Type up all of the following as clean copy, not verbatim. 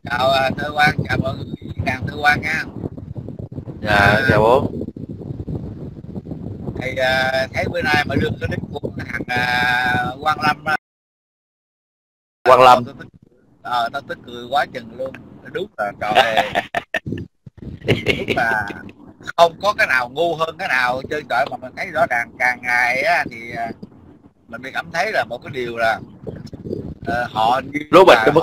Chào Thơ Quang, chào mọi người đàn Thơ Quang nha. Dạ, chào bố. Thì thấy bữa nay mà đưa cái nick của thằng Quang Lâm Quang rồi Lâm. tao tức cười quá chừng luôn. Đúng là trời, đúng là không có cái nào ngu hơn cái nào chơi trời, mà mình thấy rõ ràng càng ngày á, thì mình mới cảm thấy là một cái điều là họ như Lố bịch cái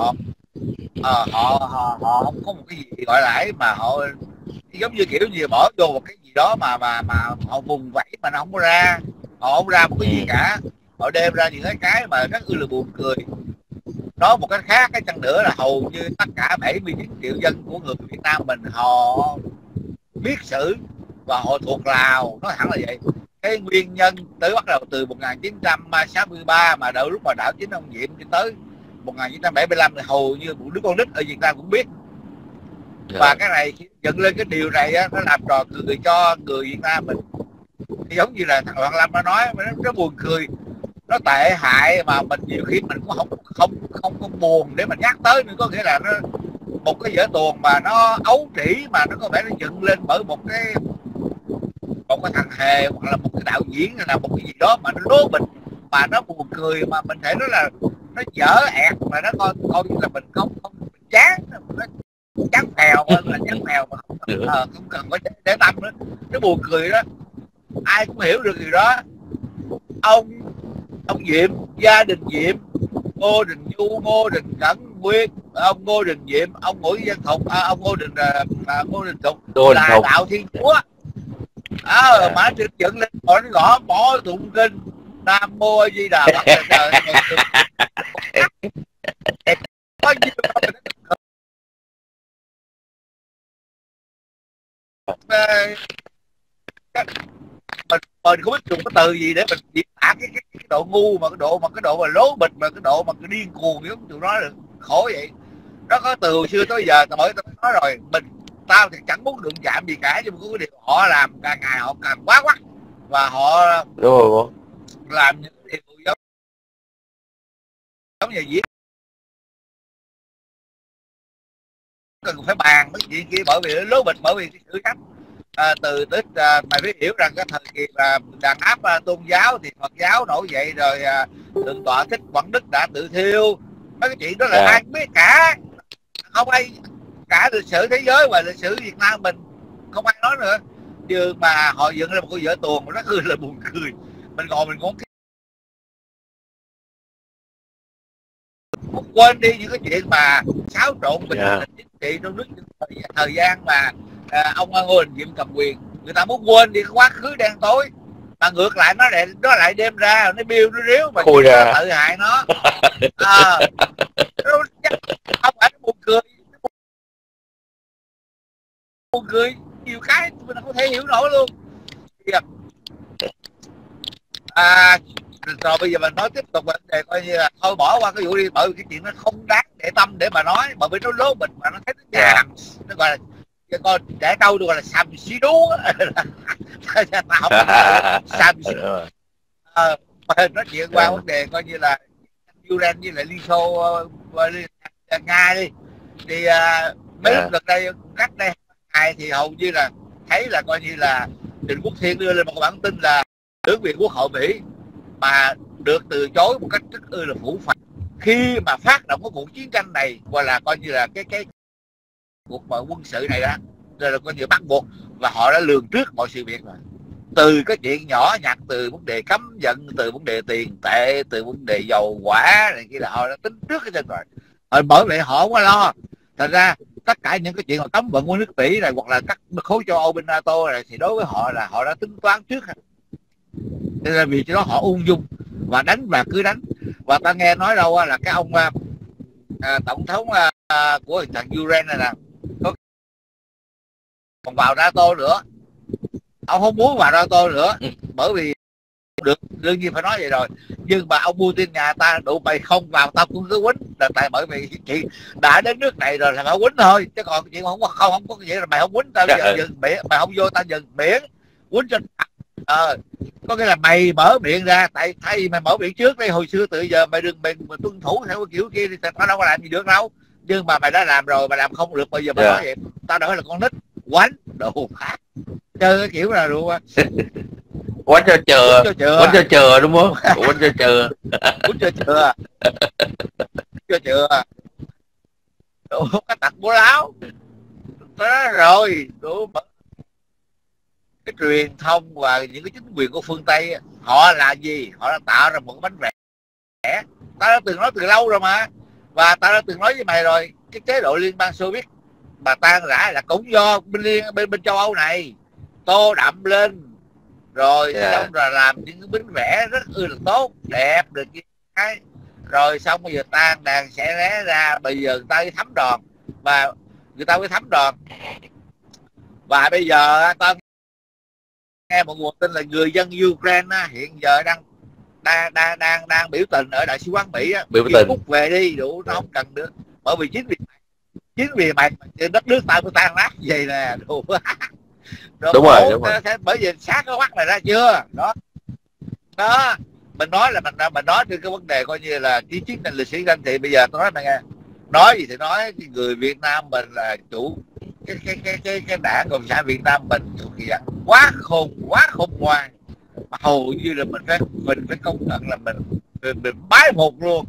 là mức. họ không có một cái gì gọi là ấy, mà họ giống như kiểu như bỏ vô một cái gì đó mà họ vùng vẫy mà nó không có ra, họ không ra một cái gì cả, họ đem ra những cái mà rất là buồn cười. Nói một cái khác cái chăng nữa là hầu như tất cả 79 triệu dân của người Việt Nam mình họ biết sử và họ thuộc Lào, nói thẳng là vậy. Cái nguyên nhân bắt đầu từ 1963 mà đợi lúc mà đảo chính ông Diệm cho tới 1975 thì hầu như một đứa con nít ở Việt Nam cũng biết. Và cái này dựng lên cái điều này á, nó làm trò cười cho người Việt Nam mình. Thì giống như là thằng Hoàng Lâm nó nói, nó buồn cười, nó tệ hại mà mình nhiều khi mình cũng không buồn để mình nhắc tới nữa. Có nghĩa là nó một cái vở tuồng mà nó ấu trĩ, mà nó có vẻ nó dựng lên bởi một cái thằng hề hoặc là một cái đạo diễn hay là một cái gì đó mà nó lố bịch mà nó buồn cười, mà mình thấy nó là nó dở ẹt, mà nó coi như là mình không chán, nó chán phèo là chán phèo, mà không cần phải để tâm nữa, nó buồn cười đó. Ai cũng hiểu được điều đó. Ông Diệm, gia đình Diệm, Ngô Đình Nhu, Ngô Đình Cẩn Nguyên, ông Ngô Đình Diệm, ông Nguyễn Văn Thục, ông Ngô Đình Thục là đạo Thiên Chúa. Mà nó dựng lên nó gõ bỏ tụng kinh Nam Mô A Di Đà Phật. Có nhiêu mình không biết dùng cái từ gì để mình diễn tả cái độ ngu, mà cái độ mà lố bịch, mà cái độ mà cái điên cuồng giống tụi nó, khổ vậy. Nó có từ hồi xưa tới giờ tao nói rồi, tao thì chẳng muốn đụng chạm gì cả, nhưng mà có cái điều họ làm càng ngày họ càng quá quắt, và họ làm những điều giống như diễn cần phải bàn cái chuyện kia, bởi vì nó lố bịch, bởi vì cái sự cách từ tích mày phải hiểu rằng cái thời kỳ là đàn áp tôn giáo thì Phật giáo nổi dậy rồi, thượng tọa Thích Quảng Đức đã tự thiêu. Mấy cái chuyện đó là ai cũng biết cả, không ai, cả lịch sử thế giới và lịch sử Việt Nam mình không ai nói nữa. Nhưng mà họ dựng ra một cái vở tuồng mà rất là buồn cười. Mình ngồi mình cũng quên đi những cái chuyện mà xáo trộn bình chính trị trong nước thời gian mà ông Ngô Đình Diệm cầm quyền. Người ta muốn quên đi quá khứ đen tối, mà ngược lại nó lại đem ra, nó biêu nó ríu mà tự hại nó. Không phải nó buồn cười nhiều cái mình không thể hiểu nổi luôn. Rồi bây giờ mình nói tiếp tục vấn đề, coi như là thôi bỏ qua cái vụ đi, bởi vì cái chuyện nó không đáng để tâm để mà nói, bởi vì nó lố bịch mà nó thấy nó nhàm, nó gọi là con trẻ trâu được gọi là xàm xí đú. Tao không xàm xí nói chuyện qua vấn đề coi như là Ukraine với lại Liên Xô, Nga đi. Thì mấy lúc gần đây, cách đây ngày thì hầu như là thấy là coi như là Trịnh Quốc Thiên đưa lên một bản tin là tướng viện Quốc hội Mỹ, mà được từ chối một cách rất là phủ phàng khi mà phát động cái cuộc chiến tranh này, gọi là coi như là cái cuộc quân sự này đó, rồi là coi như bắt buộc, và họ đã lường trước mọi sự việc rồi. Từ cái chuyện nhỏ nhặt, từ vấn đề cấm vận, từ vấn đề tiền tệ, từ vấn đề dầu hỏa này kia, là họ đã tính trước cái chân rồi. Bởi vậy họ không có lo. Thành ra tất cả những cái chuyện họ cấm vận của nước Mỹ này, hoặc là các khối châu Âu bên NATO này, thì đối với họ là họ đã tính toán trước. Nên là vì đó họ ung dung và đánh và cứ đánh. Và ta nghe nói đâu là cái ông tổng thống của thằng Ukraine này nè, còn vào NATO nữa, ông không muốn vào NATO nữa, bởi vì được, đương nhiên phải nói vậy rồi. Nhưng mà ông Putin nhà ta đủ mày không vào tao cũng cứ quýnh, là tại bởi vì chị đã đến nước này rồi là phải quýnh thôi, chứ còn chuyện không có cái gì là mày không quýnh tao dừng miệng, mày không vô tao dừng miệng quýnh cho có nghĩa là mày mở miệng ra, tại thay mày mở miệng trước đây, hồi xưa từ giờ mày đừng tuân thủ theo cái kiểu kia thì tao đâu có làm gì được đâu. Nhưng mà mày đã làm rồi, mày làm không được, bây giờ mày nói vậy tao nói là con nít quánh đồ khác, chơi cái kiểu nào luôn á. Quánh cho chừa đúng không? Quánh cho chừa. Quánh cho chừa. Cho chừa. Đủ cái tật bố láo. Đó rồi, đủ cái truyền thông và những cái chính quyền của phương Tây họ là gì? Họ đã tạo ra một cái bánh vẽ. Tao đã từng nói từ lâu rồi mà, và tao đã từng nói với mày rồi, cái chế độ Liên bang Xô Viết mà tan rã là cũng do bên châu Âu này tô đậm lên rồi, xong rồi làm những cái bánh vẽ rất là tốt đẹp được cái, rồi xong bây giờ tan đàn sẽ ré ra, bây giờ người ta đi thấm đòn, và người ta mới thấm đòn. Và bây giờ tao nghe một nguồn tin là người dân Ukraine hiện giờ đang biểu tình ở đại sứ quán Mỹ á, biểu tình Cút về đi đủ, nó không cần nữa, bởi vì chính vì mày đất nước tao mới tan nát vậy nè đủ. Đúng rồi. Bởi vì sát cái mắt này ra chưa đó. Đó mình nói là mình nói trên cái vấn đề coi như là chiến tranh lịch sử danh, thì bây giờ tôi nói mày nghe, nói gì thì nói, cái người Việt Nam mình là chủ cái đảng Cộng sản Việt Nam mình thuộc dạng quá khôn ngoan, mà hầu như là mình phải công nhận là mình bái phục luôn,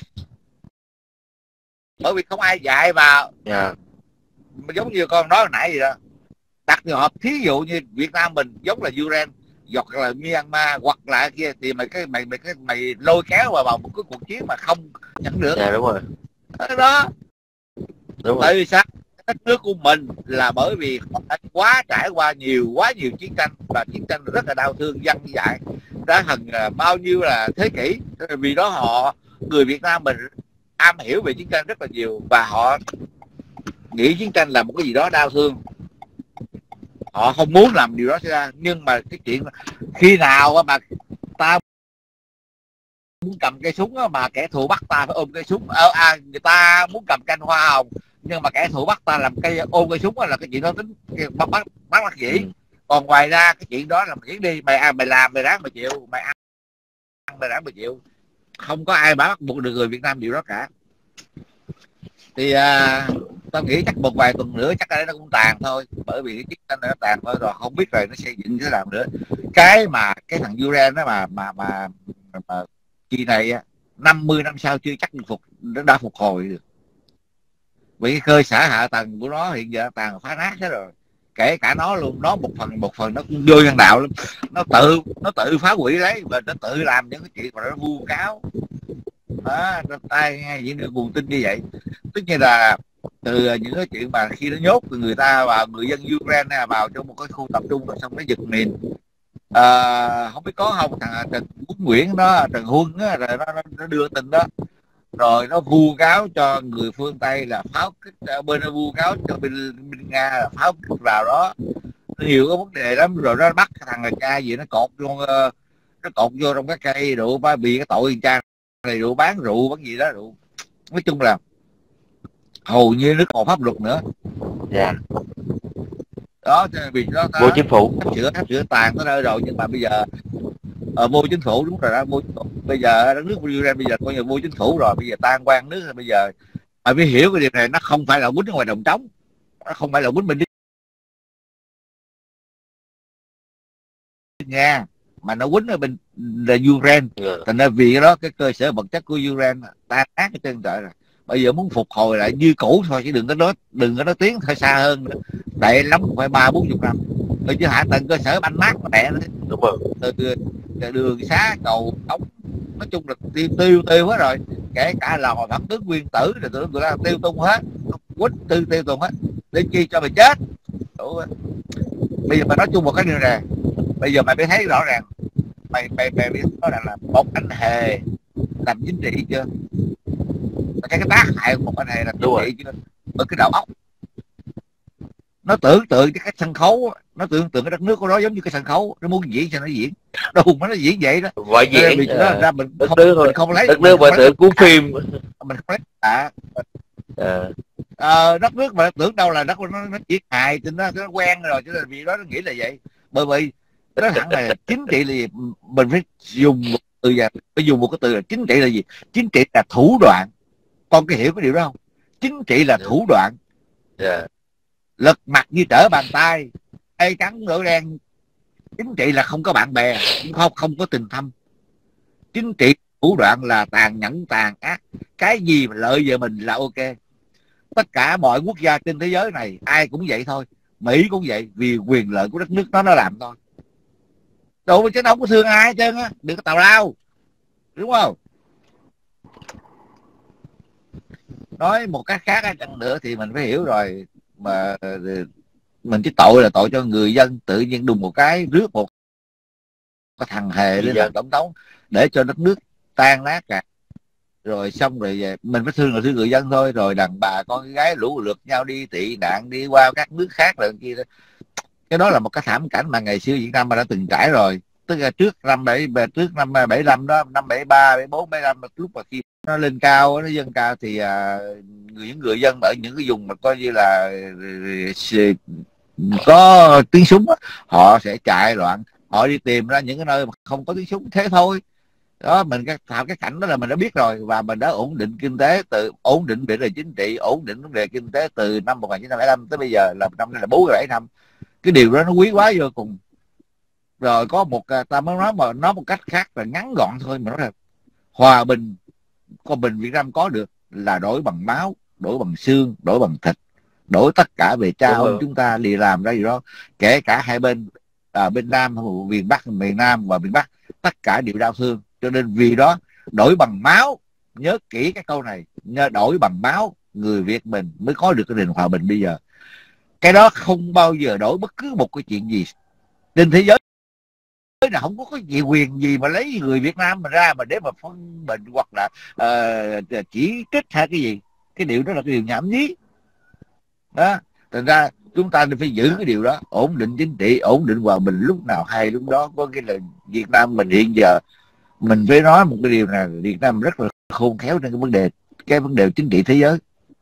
bởi vì không ai dạy vào. Giống như con nói hồi nãy gì đó, đặt trường hợp thí dụ như Việt Nam mình giống là Ukraine hoặc là Myanmar hoặc là kia, thì mày lôi kéo vào một cái cuộc chiến mà không nhận được. Đúng rồi. Đó. Đúng tại vì sao? Đất nước của mình là bởi vì họ đã trải qua quá nhiều chiến tranh, và chiến tranh rất là đau thương, dân dại đã thành bao nhiêu là thế kỷ. Vì đó người Việt Nam mình am hiểu về chiến tranh rất là nhiều, và họ nghĩ chiến tranh là một cái gì đó đau thương, họ không muốn làm điều đó xảy ra. Nhưng mà cái chuyện khi nào mà ta muốn cầm cây súng mà kẻ thù bắt ta phải ôm cây súng, người ta muốn cầm canh hoa hồng nhưng mà kẻ thù bắt ta làm ôm cây súng là cái chuyện đó tính bắt dĩ. Còn ngoài ra cái chuyện đó là mày đi, mày làm mày ráng mày chịu, mày ăn mày ráng mày chịu, không có ai bắt buộc được người Việt Nam điều đó cả. Thì tao nghĩ chắc một vài tuần nữa chắc nó cũng tàn thôi, bởi vì cái chiến tranh nó tàn thôi, rồi không biết rồi nó xây dựng thế nào nữa. Cái thằng Ukraine đó mà kỳ này 50 năm sau chưa chắc nó đã phục hồi được, vì cái cơ sở hạ tầng của nó hiện giờ tàn phá nát hết rồi. Kể cả nó luôn, nó một phần nó cũng vô nhân đạo lắm, nó tự phá hủy lấy, và nó tự làm những cái chuyện mà nó vu cáo đó. Tai nghe những nguồn tin như vậy, tức như là từ những cái chuyện mà khi nó nhốt người ta vào, người dân Ukraine vào trong một cái khu tập trung, xong nó giật mình. Không biết có không, thằng Trần Nguyễn đó, Trần Huân đó, rồi nó đưa tin đó, rồi nó vu cáo cho người phương Tây là pháo kích, bên nó vu cáo cho bên Nga là pháo kích vào đó. Nhiều cái vấn đề lắm, rồi nó bắt thằng cha gì nó cột vô trong cái cây rượu, bị cái tội cha này rượu bán gì đó rượu. Nói chung là hầu như nước còn pháp luật nữa. Đó vì nó vô chính phủ sắp sửa tàn tới nơi rồi, nhưng mà bây giờ vô chính phủ, đúng rồi đó, vô chính phủ. Bây giờ đất nước Ukraine bây giờ coi như vô chính phủ rồi, bây giờ tan quan nước rồi. Bây giờ mày phải hiểu cái điều này, nó không phải là quýnh ở ngoài đồng trống, nó không phải là quýnh bên Nga, mà nó quýnh ở bên là Ukraine. Thành ra vì cái đó cái cơ sở vật chất của Ukraine tan ác cái chân trời rồi. Bây giờ muốn phục hồi lại như cũ thôi, chứ đừng có nói tiến hơi xa hơn nữa. Tệ lắm phải 30-40 năm. Rồi chứ hạ tầng cơ sở banh mát nó mẹ nữa. Đúng rồi. Từ đường xá cầu ống, nói chung là tiêu hết rồi. Kể cả lò phản tướng Nguyên Tử rồi tụi ta tiêu tung hết, quýnh tiêu tung hết để chi cho mày chết. Bây giờ mày nói chung một cái điều này, bây giờ mày mới thấy rõ ràng, mày biết rõ ràng là một anh hề làm chính trị chưa? Cái tác hại của một anh hề làm chính trị chưa? Ở cái đầu óc nó tưởng tượng cái sân khấu, nó tưởng tượng cái đất nước của nó giống như cái sân khấu, nó muốn diễn cho nó diễn, đâu mà nó diễn vậy đó. Vậy diễn ra mình không lấy đất nước mà tưởng cuốn phim, mình không lấy đất nước mà tưởng đâu là nó diễn hài thì nó quen rồi, cho nên vì đó nó nghĩ là vậy. Bởi vì nó thẳng là chính trị là gì, mình phải dùng một từ, phải dùng một cái từ là chính trị là gì? Chính trị là thủ đoạn. Con có hiểu cái điều đó không? chính trị là thủ đoạn. Lật mặt như trở bàn tay, ai trắng nửa đen. Chính trị là không có bạn bè, không có tình thâm. Chính trị thủ đoạn là tàn nhẫn tàn ác, cái gì mà lợi về mình là ok. Tất cả mọi quốc gia trên thế giới này ai cũng vậy thôi, Mỹ cũng vậy, vì quyền lợi của đất nước nó làm thôi. Đồ chứ nó không có thương ai hết trơn á, đừng có tào lao, đúng không? Nói một cách khác chăng nữa thì mình phải hiểu rồi, mà mình chỉ tội là tội cho người dân tự nhiên đùng một cái rước một cái thằng hề lên làm tổng thống để cho đất nước tan nát cả. Rồi xong rồi về mình phải thương người dân thôi. Rồi đàn bà con gái lũ lượt nhau đi tị nạn, đi qua các nước khác rồi kia đó. Cái đó là một cái thảm cảnh mà ngày xưa Việt Nam mà đã từng trải rồi. Tức là trước năm 75 đó, năm 73, 74, 75, lúc mà khi nó lên cao, nó dâng cao thì những người dân ở những cái vùng mà coi như là có tiếng súng đó, họ sẽ chạy loạn, họ đi tìm ra những cái nơi mà không có tiếng súng, thế thôi. Đó, mình cái cảnh đó là mình đã biết rồi, và mình đã ổn định kinh tế, ổn định vấn đề chính trị, ổn định vấn đề kinh tế từ năm 1975 tới bây giờ là năm nay là 47 năm. Cái điều đó nó quý quá vô cùng. Rồi có một ta mới nói một cách khác là ngắn gọn thôi, mà nói là hòa bình, con bình Việt Nam có được là đổi bằng máu, đổi bằng xương, đổi bằng thịt, đổi tất cả về cha ông chúng ta đi làm ra gì đó, kể cả hai bên, bên Nam, miền Bắc, miền Nam và miền Bắc, tất cả đều đau thương. Cho nên vì đó đổi bằng máu, nhớ kỹ cái câu này, đổi bằng máu người Việt mình mới có được cái nền hòa bình bây giờ. Cái đó không bao giờ đổi bất cứ một cái chuyện gì trên thế giới là không có cái quyền gì mà lấy người Việt Nam mình ra mà để mà phân bình hoặc là chỉ trích hay cái gì. Cái điều đó là cái điều nhảm nhí đó. Thành ra chúng ta phải giữ cái điều đó, ổn định chính trị, ổn định hòa bình lúc nào hay lúc đó. Có cái là Việt Nam mình hiện giờ mình phải nói một cái điều là Việt Nam rất là khôn khéo trên cái vấn đề chính trị thế giới,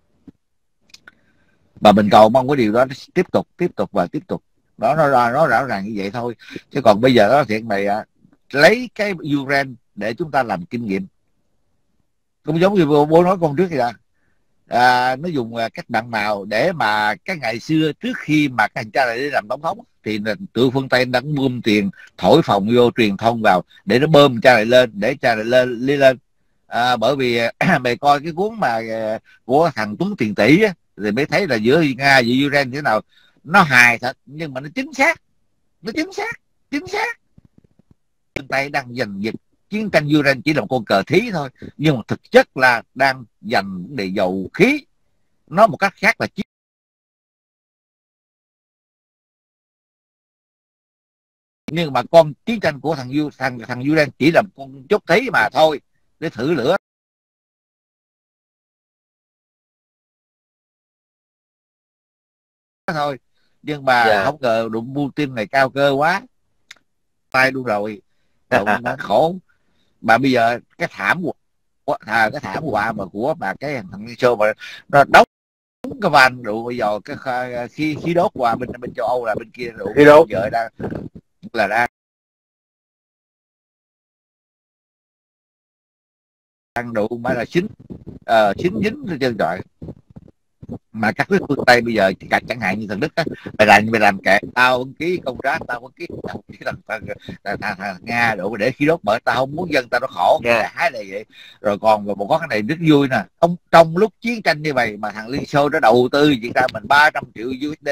và mình cầu mong cái điều đó tiếp tục và tiếp tục. Đó, nó rõ ràng như vậy thôi. Chứ còn bây giờ đó thiệt mày lấy cái Ukraine để chúng ta làm kinh nghiệm, cũng giống như bố nói con trước kìa. Nó dùng cách bạn màu để mà cái ngày xưa trước khi mà các anh cha lại đi làm tổng thống thì tụi phương Tây đã bơm tiền thổi phồng vô, truyền thông vào để nó bơm cha lại lên, để cha lại lên. Bởi vì mày coi cái cuốn mà của thằng Tuấn Tiền Tỷ á, thì mới thấy là giữa Nga và Ukraine thế nào. Nó hài thật nhưng mà nó chính xác, chính xác. Phương Tây đang giành giật chiến tranh Ukraine chỉ là một con cờ thí thôi, nhưng mà thực chất là đang giành vấn đề dầu khí. Nói một cách khác là nhưng mà con chiến tranh của thằng Ukraine chỉ là một con chốt thí mà thôi, để thử lửa thôi. Nhưng mà không ngờ đụng Putin này cao cơ quá, tay luôn rồi. Nó khổ. Mà bây giờ cái thảm họa mà của bà cái thằng Liên Xô mà nó đóng cái van rượu bây giờ cái khí đốt qua bên châu Âu là bên kia rượu khí đốt giờ đang rượu mà là xính dính trên trời. Mà các nước phương Tây bây giờ chẳng hạn như thằng Đức á, mày làm kệ tao vẫn ký công trác, tao vẫn ký thằng Nga đủ để khí đốt, bởi tao không muốn dân tao nó khổ. Hái là vậy. Rồi còn một cái này rất vui nè, trong lúc chiến tranh như vậy mà thằng Liên Xô nó đầu tư Việt Nam mình 300 triệu USD.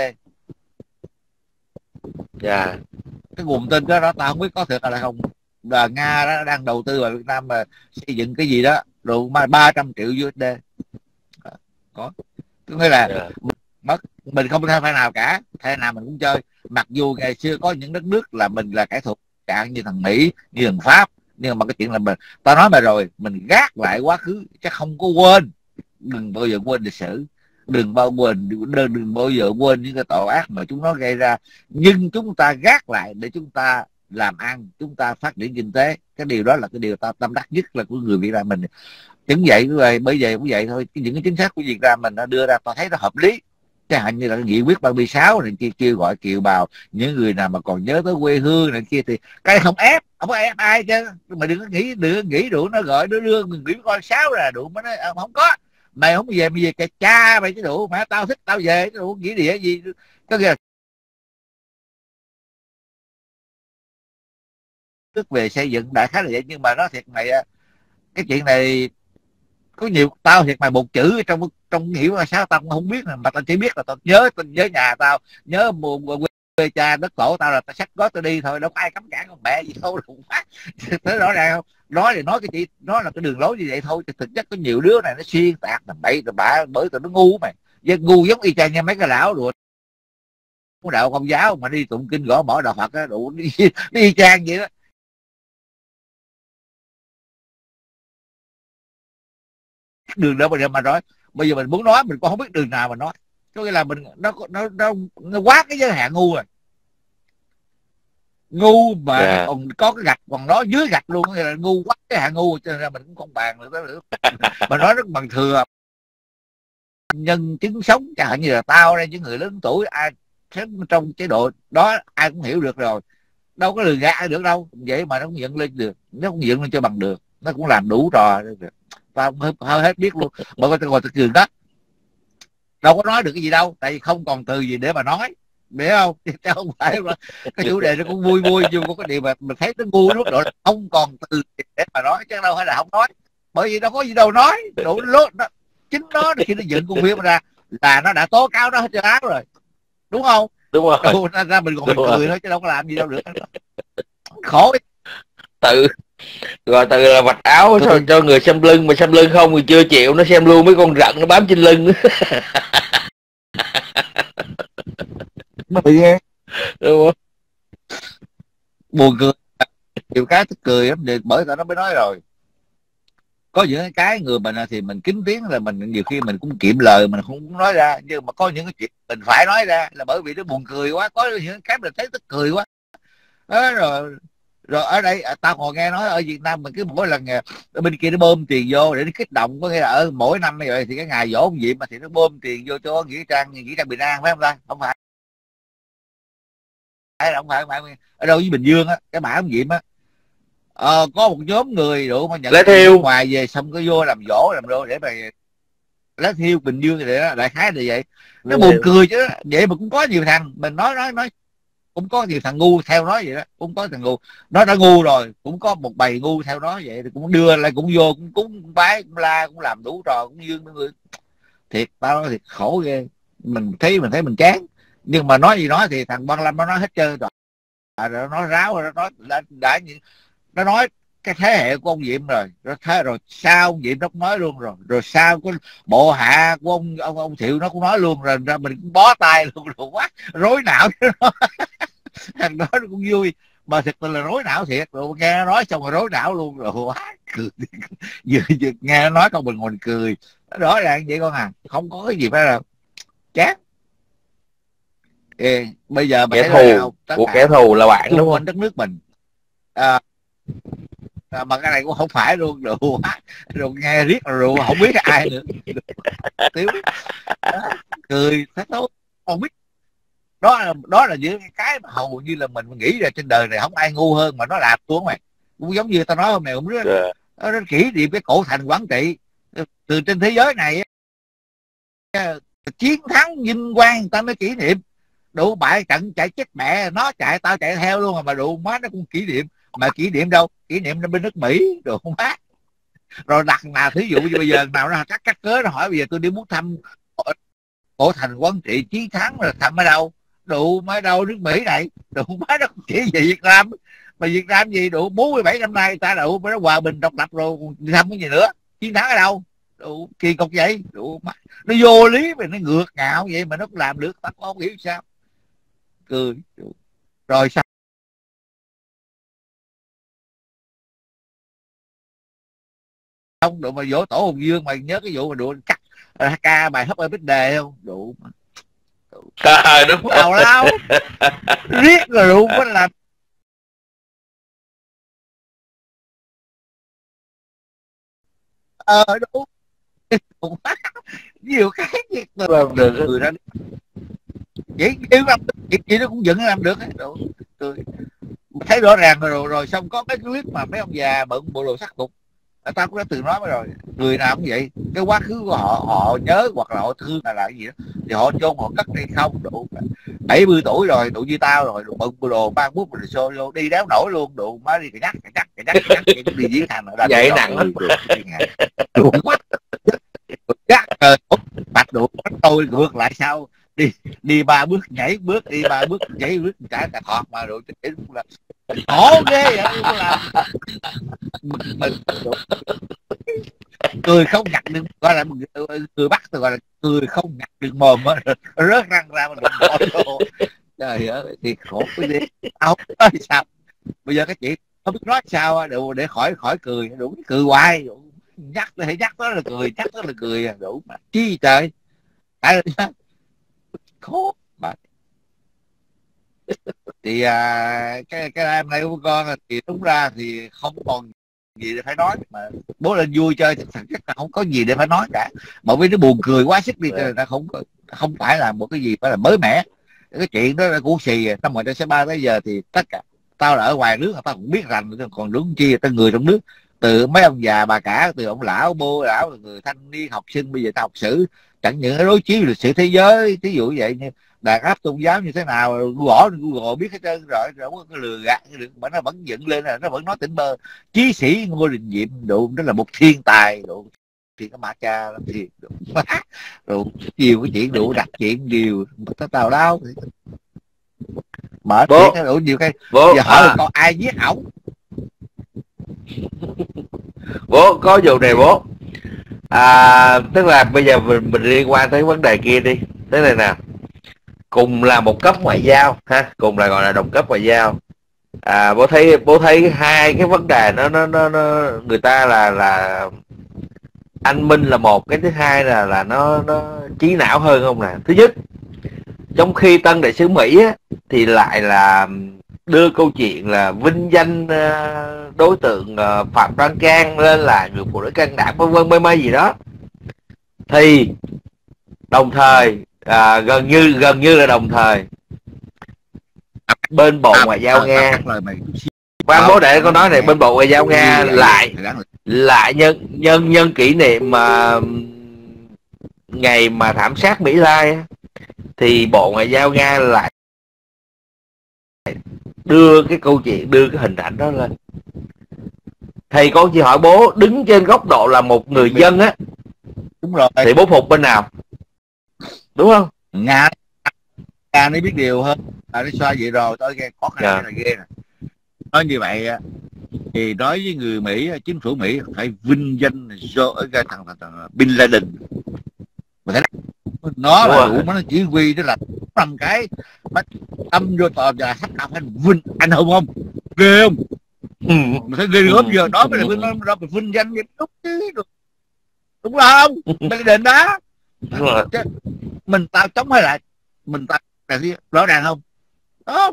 Cái nguồn tin đó tao không biết có thật là không, là Nga đó đang đầu tư vào Việt Nam mà xây dựng cái gì đó rồi mà 300 triệu USD. Có có nghĩa là mình không theo phe nào cả, phe nào mình cũng chơi. Mặc dù ngày xưa có những đất nước là mình là kẻ thù, chẳng như thằng Mỹ, như thằng Pháp, nhưng mà cái chuyện là tao nói mà rồi, mình gác lại quá khứ chứ không có quên. Đừng bao giờ quên lịch sử, đừng bao giờ quên những cái tội ác mà chúng nó gây ra, nhưng chúng ta gác lại để chúng ta làm ăn, chúng ta phát triển kinh tế. Cái điều đó là cái điều ta tâm đắc nhất là của người Việt Nam mình. Chính vậy rồi, bởi vậy cũng vậy thôi. Những cái chính sách của Việt Nam mình nó đưa ra tao thấy nó hợp lý. Chẳng hạn như là cái nghị quyết 36 này kia kêu gọi kiều bào, những người nào mà còn nhớ tới quê hương này kia thì cái không có ép ai chứ. Mà đừng có nghĩ đủ nó gọi nó đưa mình nghĩ con 6 là đủ mà nó không có. mày không về mày về kệ cha mày chứ đủ, mà tao thích tao về chứ đủ, nghĩa địa gì có nghĩa là tức về xây dựng đại khái là vậy. Nhưng mà nói thiệt mày, cái chuyện này có nhiều tao thiệt mày, một chữ trong hiểu là sao tao cũng không biết, mà tao chỉ biết là tao nhớ nhà tao, nhớ quê cha đất tổ tao, là tao xách gói tao đi thôi, đâu có ai cấm cản con mẹ gì đâu đụng phát. Thế rõ ràng không, nói thì nói cái chị nói là cái đường lối như vậy thôi, thực chất có nhiều đứa này nó xuyên tạc làm bậy rồi bạ, bởi tụi nó ngu mày, với ngu giống y chang như mấy cái lão rồi đạo công giáo mà đi tụng kinh gõ mỏ đạo Phật á, đủ đi y chang vậy đó. Đường đâu mà nói, bây giờ mình muốn nói mình cũng không biết đường nào mà nói, có nghĩa là mình nó quá cái giới hạn ngu rồi, ngu mà nó còn có cái gạch còn nói dưới gạch luôn, nghĩa là ngu quá cái hạn ngu, cho nên là mình cũng không bàn được mà nói rất bằng thừa nhân chứng sống, chẳng hạn như là tao đây, những người lớn tuổi ai sống trong chế độ đó ai cũng hiểu được rồi, đâu có lừa gạt ai được đâu, vậy mà nó cũng dựng lên được, nó cũng dựng lên cho bằng được, nó cũng làm đủ trò được. Tao hơi hết biết luôn, bởi vì tao ngồi thực trường đó đâu có nói được cái gì đâu, tại vì không còn từ gì để mà nói, biết không? Chứ không phải mà cái chủ đề nó cũng vui vui, nhưng có cái điều mà mình thấy nó ngu lúc độ không còn từ để mà nói, chứ đâu phải là không nói, bởi vì đâu có gì đâu nói đủ lốt đó. Chính nó khi nó dựng con phim ra là nó đã tố cáo nó hết trơn áo rồi, đúng không? Đúng rồi. Đâu, ra mình còn mình cười thôi chứ đâu có làm gì đâu được, khổ. Tự gọi từ là vạch áo cho người xem lưng, mà xem lưng không thì chưa chịu, nó xem luôn mấy con rận nó bám trên lưng. Nó bị nghe đúng không? Buồn cười, nhiều cái tức cười lắm, bởi tao nó mới nói rồi, có những cái người mình thì mình kín tiếng là mình nhiều khi mình cũng kiệm lời mình không muốn nói ra, nhưng mà có những cái chuyện mình phải nói ra là bởi vì nó buồn cười quá, có những cái mình thấy tức cười quá đó. Rồi ở đây tao còn nghe nói ở Việt Nam mình cứ mỗi lần bên kia nó bơm tiền vô để nó kích động, có nghĩa là ở mỗi năm như vậy thì cái ngày dỗ ông Diệm mà thì nó bơm tiền vô cho nghĩa trang Bình An, phải không ta? Không phải, không phải ở đâu với Bình Dương á, cái bả ông Diệm á, có một nhóm người đủ mà nhận tiền ngoài về xong cái vô làm dỗ làm đô để mà lá thiêu Bình Dương thì đó, đại khái là vậy. Nó buồn cười chứ, vậy mà cũng có nhiều thằng mình nói cũng có nhiều thằng ngu theo nói vậy đó, cũng có thằng ngu nó đã ngu rồi, cũng có một bầy ngu theo nó vậy thì cũng đưa lại cũng vô cũng cúng bái cũng la cũng làm đủ trò cũng dương mọi người. Thiệt tao nói thiệt khổ ghê, mình thấy mình chán, nhưng mà nói gì nói thì thằng Văn Lâm nó nói hết trơn rồi, nó ráo rồi, nó nói cái thế hệ của ông Diệm rồi thế rồi sau ông Diệm nó cũng nói luôn rồi sau cái bộ hạ của ông Thiệu nó cũng nói luôn rồi, ra mình cũng bó tay luôn rồi, quá rối não chứ nó. Thằng đó nó cũng vui mà thực là rối não thiệt, rồi nghe nó nói xong rồi rối não luôn rồi, quá cười. vừa nghe nó nói con mình ngồi cười, rõ ràng vậy con à, không có cái gì phải đâu, chán. Bây giờ kẻ thù của kẻ thù là bạn đúng không? Đất nước mình mà cái này cũng không phải luôn, rồi nghe riết rồi không biết ai nữa. Thiếu cười thấy tốt không biết, đó là những cái mà hầu như là mình nghĩ là trên đời này không ai ngu hơn mà nó làm xuống mày, cũng giống như tao nói hôm nay cũng rất nó kỷ niệm cái cổ thành Quảng Trị từ trên thế giới này, chiến thắng vinh quang ta mới kỷ niệm, đủ bại trận chạy chết mẹ nó chạy tao chạy theo luôn mà đủ má nó cũng kỷ niệm, mà kỷ niệm đâu, kỷ niệm nó bên nước Mỹ đồ không má. Rồi đặt nào thí dụ như bây giờ nào nó cắt cớ nó hỏi bây giờ tôi đi muốn thăm cổ thành Quảng Trị chiến thắng là thăm ở đâu, đủ má đâu nước Mỹ này, đủ má nó chỉ về Việt Nam, mà Việt Nam gì đủ 47 năm nay ta đủ nó hòa bình độc lập rồi đi thăm cái gì nữa, chiến thắng ở đâu, đủ kỳ cục vậy, đủ má nó vô lý mà nó ngược ngạo vậy mà nó cũng làm được, tao không hiểu sao cười. Rồi sao không đủ mà vỗ tổ Hùng Dương, mày nhớ cái vụ mà đùa cắt ca bài hấp bít đề không? Đủ mà đúng tào lao riết rồi đủ có làm đúng nhiều cái việc làm được người ra chỉ làm việc gì nó cũng dựng làm được hết. Thấy rõ ràng rồi xong có mấy clip mà mấy ông già bận bộ đồ sắc phục Tao cũng đã từng nói rồi, người nào cũng vậy, cái quá khứ của họ họ nhớ hoặc là họ thương là cái gì đó thì họ chôn họ cất hay không đủ 70 tuổi rồi, đủ như tao rồi, đủ bận đồ mang bút rồi xô vô đi đéo nổi luôn, đủ má đi cái nhắc đi diễn thành ở đây vậy rồi nặng lắm. đủ quá gắt rồi bạch đủ tôi ngược lại sao đi, đi 3 bước nhảy bước, đi 3 bước nhảy bước cả cả thọt mà rồi là khổ ghê vậy không làm mình cười không nhặt được, gọi là người bắt tôi gọi là cười không nhặt được mồm á, rớt răng ra mà đụng bỏ vô. Trời ơi thì khổ cái gì, tao không nói sao bây giờ cái chuyện không biết nói sao đủ để khỏi khỏi cười, đủ cười hoài đủ. Nhắc thì nhắc đó là cười, nhắc đó là cười đủ mà chi trời. Tại khổ mà thì cái em này của con thì đúng ra thì không còn gì để phải nói, mà bố lên vui chơi thật chất là không có gì để phải nói cả, bởi vì nó buồn cười quá sức đi cho nên nó không phải là một cái gì phải là mới mẻ. Cái chuyện đó là cũ xì năm 1963 tới giờ thì tất cả tao là ở ngoài nước tao cũng biết rằng, còn đúng chi tới người trong nước, từ mấy ông già bà cả, từ ông lão bô lão, người thanh niên học sinh bây giờ tao học sử, chẳng những đối chiếu lịch sử thế giới ví dụ vậy, như đàn áp tôn giáo như thế nào gõ Google biết hết trơn rồi, rồi không có cái lừa gạt mà nó vẫn dựng lên là nó vẫn nói tỉnh bơ. Chí sĩ Ngô Đình Diệm độ đó là một thiên tài độ, thì có mà cha lắm thì rồi nhiều cái chuyện đủ đặt chuyện điều tào đau mở Bố chuyện đủ nhiều cái. bố Giờ hỏi là con ai giết ổng. bố có vụ này bố. Tức là bây giờ mình liên quan tới vấn đề kia đi. Thế này nè, cùng là một cấp ngoại giao ha, cùng là gọi là đồng cấp ngoại giao. Bố thấy hai cái vấn đề nó người ta là anh minh là một, cái thứ hai là nó trí não hơn không nè. Thứ nhất, trong khi tân đại sứ Mỹ á, thì lại là đưa câu chuyện là vinh danh đối tượng Phạm Đoan Trang lên là người phụ nữ can đảm vân vân mấy gì đó, thì đồng thời gần như là đồng thời bên Bộ Ngoại giao Nga, khoan bố để con nói này, bên Bộ Ngoại giao Nga lại nhân kỷ niệm mà ngày mà thảm sát Mỹ Lai, thì Bộ Ngoại giao Nga lại đưa cái câu chuyện, đưa cái hình ảnh đó lên. Thì con chỉ hỏi bố, đứng trên góc độ là một người dân á, đúng rồi, thì bố phục bên nào, đúng không? Nga nó biết điều hơn, nó xoa vậy rồi tôi nghe có khả năng là ghê nè. Nói như vậy thì nói với người Mỹ, chính phủ Mỹ phải vinh danh thằng Bin Laden, mà thấy nó là đủ, nó chỉ huy đó là 5 cái mà tâm vô tòa và sắp đặt anh vinh anh hùng không ghê không. Mình thấy ghê gớm giờ đó mới là vinh danh vậy đúng chứ, đúng không? Bin Laden đó mình tao chống hay lại mình tao là rõ ràng không đó,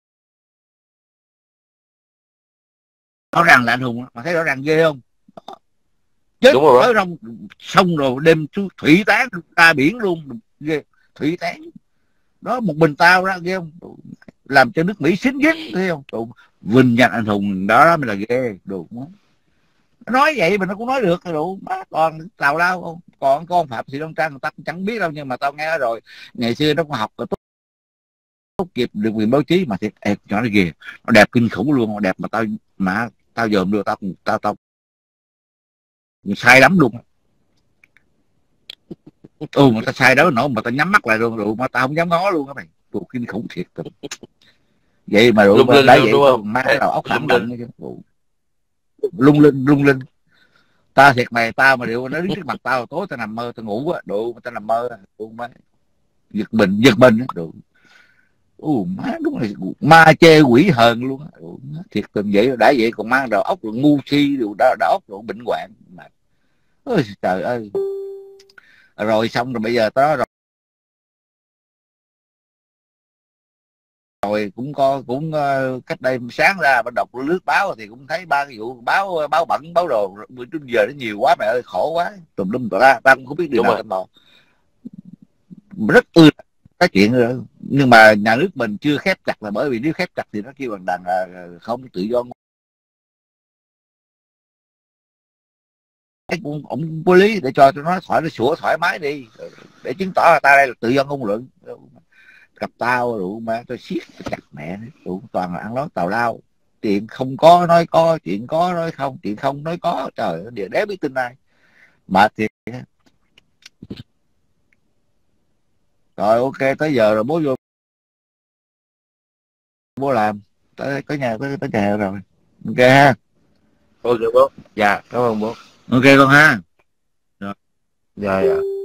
rõ ràng là anh hùng mà thấy rõ ràng ghê không đó. Chết tới trong xong rồi đêm thủy tán ra biển luôn ghê, thủy tán đó một mình tao ra ghê không, làm cho nước Mỹ xính dính thấy không. Tụ, vinh danh anh hùng đó mới là ghê đủ. Nói vậy mà nó cũng nói được đủ má, còn tào lao không, còn con Phạm Thị Đoan Trang người ta cũng chẳng biết đâu, nhưng mà tao nghe rồi ngày xưa nó có học tốt nghiệp được quyền báo chí mà thiệt đẹp cho nó ghê, nó đẹp kinh khủng luôn, nó đẹp mà tao dòm được tao sai lắm luôn. Mà tao sai đó nổ mà tao nhắm mắt lại luôn mà tao không dám ngó luôn á mày, kinh khủng thiệt. Vậy mà đủ đã vậy má đầu óc phản động lung linh ta thiệt mày, tao mà điệu nó đứng trước mặt tao tối tao nằm mơ tao ngủ á đủ, tao nằm mơ đủ má giật mình á đủ. Má đúng là ma chê quỷ hờn luôn á, thiệt tình vậy đã vậy còn mang đầu óc rồi ngu si đều đầu óc rồi bệnh hoạn mà. Ôi trời ơi. Rồi xong rồi bây giờ đó rồi cũng cách đây sáng ra bắt đọc lướt báo thì cũng thấy ba cái vụ báo bẩn báo đồ trước giờ nó nhiều quá mẹ ơi, khổ quá tùm lum tùm la, ta cũng không biết điều nào tao mò rất ư cái chuyện rồi. Nhưng mà nhà nước mình chưa khép chặt là bởi vì nếu khép chặt thì nó kêu bằng đàn là không tự do ông vô lý để cho nó sủa thoải mái đi, để chứng tỏ là ta đây là tự do ngôn luận. Gặp tao rượu mà tôi siết tôi chặt mẹ rượu, toàn là ăn nói tào lao, chuyện không có nói có, chuyện có nói không, chuyện không nói có. Trời ơi, đéo biết tin ai mà thiệt. Rồi ok, tới giờ rồi, bố vô bố làm, tới nhà tới nhà rồi. Ok ha. Ok bố. Dạ cảm ơn bố. Ok con ha. Dạ dạ.